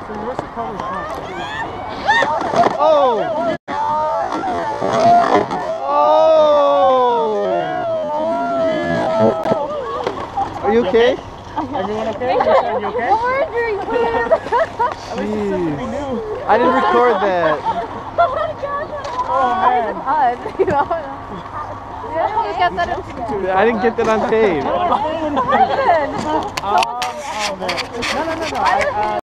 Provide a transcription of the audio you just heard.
Oh! Oh! Are you okay? Everyone okay? Are you okay? Jeez. I didn't record that. Oh my gosh. Oh man. I didn't get that on tape. Oh man. No.